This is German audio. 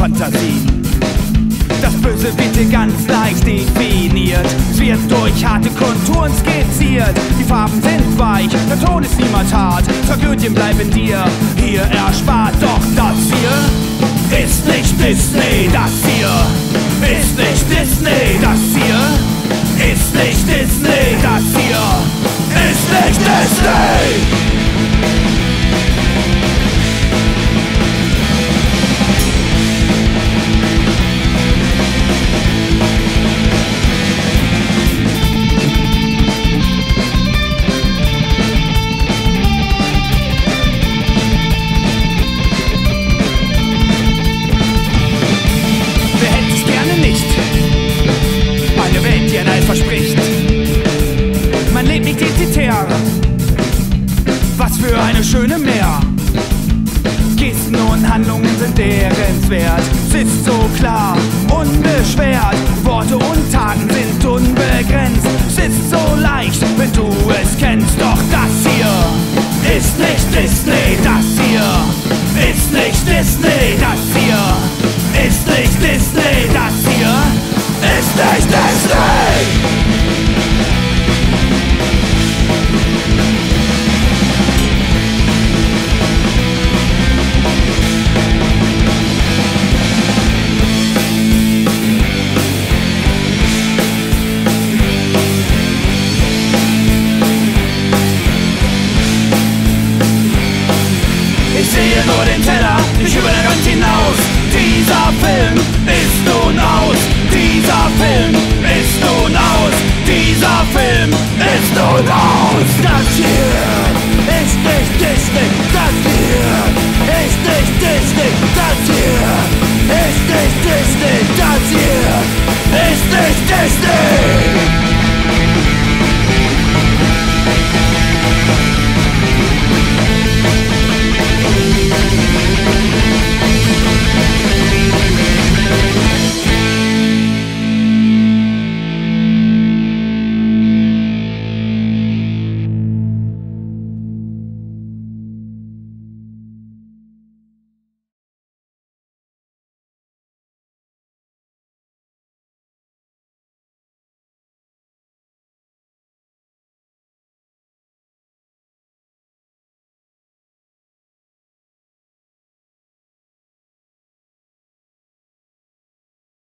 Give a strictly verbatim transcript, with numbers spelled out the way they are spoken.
Fantasien. Das Böse wird hier ganz leicht definiert. Es wird durch harte Konturen skizziert. Die Farben sind weich, der Ton ist niemals hart. Tragödien bleiben dir hier erspart. Doch das hier ist nicht Disney. Das hier ist nicht Disney. Das hier ist nicht Disney. Das hier ist nicht Disney. Verspricht. Man lebt nicht identitär. Was für eine schöne Meer. Gesten und Handlungen sind ehrenswert. Es ist so klar, unbeschwert. Worte und Taten sind unbegrenzt. Es ist so leicht, wenn du es kennst. Doch das hier ist nicht Disney. Das hier ist nicht Disney. Das hier ist nicht Disney. Das hier ist nicht Disney! Ich sehe nur den Teller, nicht über den Rand hinaus. Dieser Film ist nun aus. Dieser Film ist nun aus. Dieser Film ist nun aus. Das hier